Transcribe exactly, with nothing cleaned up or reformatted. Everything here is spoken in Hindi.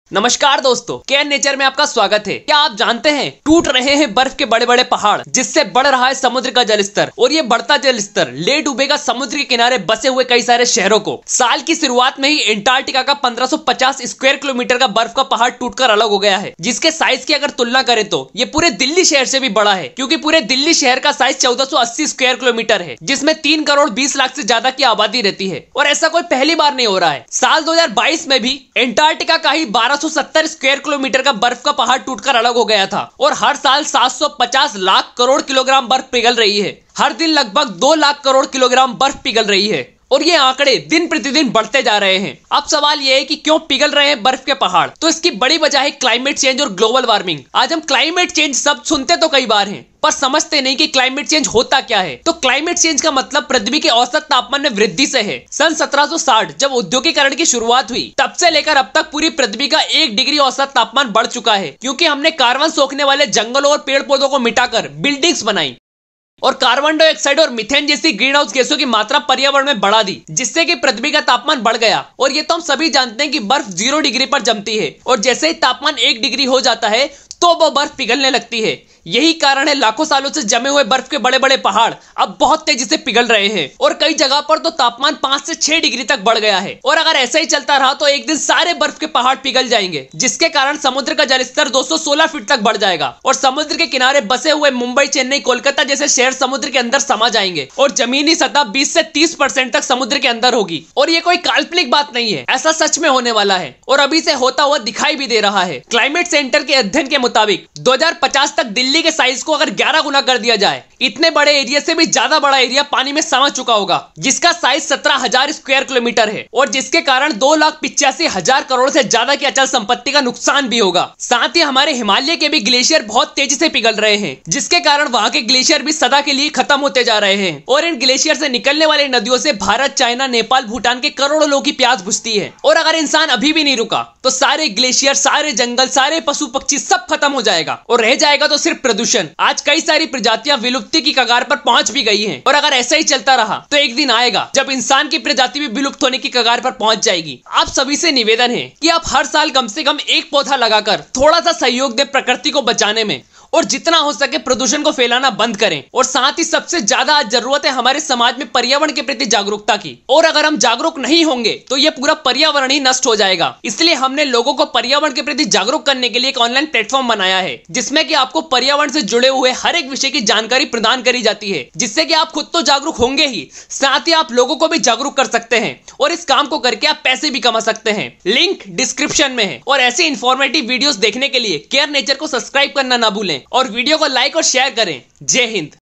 नमस्कार दोस्तों, केयर नेचर में आपका स्वागत है। क्या आप जानते हैं टूट रहे हैं बर्फ के बड़े बड़े पहाड़, जिससे बढ़ रहा है समुद्र का जलस्तर, और ये बढ़ता जलस्तर ले डूबेगा समुद्र के किनारे बसे हुए कई सारे शहरों को। साल की शुरुआत में ही अंटार्कटिका का पंद्रह सौ पचास स्क्वायर किलोमीटर का बर्फ का पहाड़ टूटकर अलग हो गया है, जिसके साइज की अगर तुलना करें तो ये पूरे दिल्ली शहर से भी बड़ा है, क्योंकि पूरे दिल्ली शहर का साइज चौदह सौ अस्सी स्क्वायर किलोमीटर है, जिसमें तीन करोड़ बीस लाख से ज्यादा की आबादी रहती है। और ऐसा कोई पहली बार नहीं हो रहा है। साल दो हजार बाईस में भी अंटार्कटिका का ही बारह सौ सत्तर स्क्वायर किलोमीटर का बर्फ का पहाड़ टूटकर अलग हो गया था, और हर साल सात सौ पचास लाख करोड़ किलोग्राम बर्फ पिघल रही है। हर दिन लगभग दो लाख करोड़ किलोग्राम बर्फ पिघल रही है, और ये आंकड़े दिन प्रतिदिन बढ़ते जा रहे हैं। अब सवाल ये है कि क्यों पिघल रहे हैं बर्फ के पहाड़? तो इसकी बड़ी वजह है क्लाइमेट चेंज और ग्लोबल वार्मिंग। आज हम क्लाइमेट चेंज शब्द सुनते तो कई बार हैं, पर समझते नहीं कि क्लाइमेट चेंज होता क्या है। तो क्लाइमेट चेंज का मतलब पृथ्वी के औसत तापमान में वृद्धि से है। सन सत्रह सौ साठ जब औद्योगिकरण की शुरुआत हुई, तब से लेकर अब तक पूरी पृथ्वी का एक डिग्री औसत तापमान बढ़ चुका है, क्योंकि हमने कार्बन सोखने वाले जंगलों और पेड़ पौधों को मिटाकर बिल्डिंग्स बनाई, और कार्बन डाइऑक्साइड और मीथेन जैसी ग्रीन हाउस गैसों की मात्रा पर्यावरण में बढ़ा दी, जिससे कि पृथ्वी का तापमान बढ़ गया। और ये तो हम सभी जानते हैं कि बर्फ जीरो डिग्री पर जमती है, और जैसे ही तापमान एक डिग्री हो जाता है तो वो बर्फ पिघलने लगती है। यही कारण है लाखों सालों से जमे हुए बर्फ के बड़े बड़े पहाड़ अब बहुत तेजी से पिघल रहे हैं, और कई जगह पर तो तापमान पांच से छह डिग्री तक बढ़ गया है। और अगर ऐसा ही चलता रहा तो एक दिन सारे बर्फ के पहाड़ पिघल जाएंगे, जिसके कारण समुद्र का जलस्तर दो सौ सोलह फीट तक बढ़ जाएगा, और समुद्र के किनारे बसे हुए मुंबई, चेन्नई, कोलकाता जैसे शहर समुद्र के अंदर समा जाएंगे, और जमीनी सतह बीस से तीस परसेंट तक समुद्र के अंदर होगी। और ये कोई काल्पनिक बात नहीं है, ऐसा सच में होने वाला है, और अभी से होता हुआ दिखाई भी दे रहा है। क्लाइमेट सेंटर के अध्ययन के मुताबिक दो हजार पचास तक दिल्ली के साइज को अगर ग्यारह गुना कर दिया जाए, इतने बड़े एरिया से भी ज्यादा बड़ा एरिया पानी में समा चुका होगा, जिसका साइज सत्रह हजार स्क्वायर किलोमीटर है, और जिसके कारण दो लाख पिचासी हजार करोड़ से ज्यादा की अचल संपत्ति का नुकसान भी होगा। साथ ही हमारे हिमालय के भी ग्लेशियर बहुत तेजी से पिघल रहे हैं, जिसके कारण वहां के ग्लेशियर भी सदा के लिए खत्म होते जा रहे हैं, और इन ग्लेशियर से निकलने वाली नदियों से भारत, चाइना, नेपाल, भूटान के करोड़ों लोगों की प्यास बुझती है। और अगर इंसान अभी भी नहीं रुका तो सारे ग्लेशियर, सारे जंगल, सारे पशु पक्षी सब खत्म हो जाएगा, और रह जाएगा तो सिर्फ प्रदूषण। आज कई सारी प्रजातियां विलुप्ति की कगार पर पहुंच भी गई हैं, और अगर ऐसा ही चलता रहा तो एक दिन आएगा जब इंसान की प्रजाति भी विलुप्त होने की कगार पर पहुंच जाएगी। आप सभी से निवेदन है कि आप हर साल कम से कम एक पौधा लगाकर थोड़ा सा सहयोग दें प्रकृति को बचाने में, और जितना हो सके प्रदूषण को फैलाना बंद करें। और साथ ही सबसे ज्यादा आज जरूरत है हमारे समाज में पर्यावरण के प्रति जागरूकता की, और अगर हम जागरूक नहीं होंगे तो यह पूरा पर्यावरण ही नष्ट हो जाएगा। इसलिए हमने लोगों को पर्यावरण के प्रति जागरूक करने के लिए एक ऑनलाइन प्लेटफॉर्म बनाया है, जिसमें कि आपको पर्यावरण से जुड़े हुए हर एक विषय की जानकारी प्रदान करी जाती है, जिससे कि आप खुद तो जागरूक होंगे ही, साथ ही आप लोगों को भी जागरूक कर सकते हैं, और इस काम को करके आप पैसे भी कमा सकते हैं। लिंक डिस्क्रिप्शन में है। और ऐसे इंफॉर्मेटिव वीडियोस देखने के लिए केयर नेचर को सब्सक्राइब करना ना भूलें, और वीडियो को लाइक और शेयर करें। जय हिंद।